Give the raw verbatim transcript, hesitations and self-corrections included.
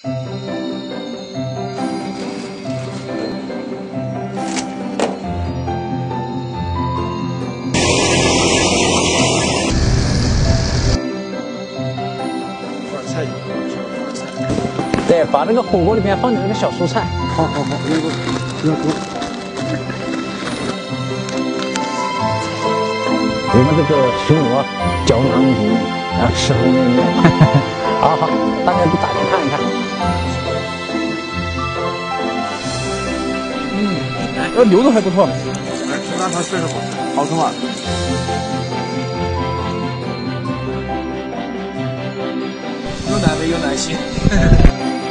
菜，菜。 对，把那个火锅里面放点那个小蔬菜。 好好好，那个不要多。 我们这个巡逻胶囊无敌，然后吃红面面。好好，大家都打开看一看。 嗯，呃，牛肉还不错。 来，吃大肠确实好吃，好吃吗？ 有奶味有奶心。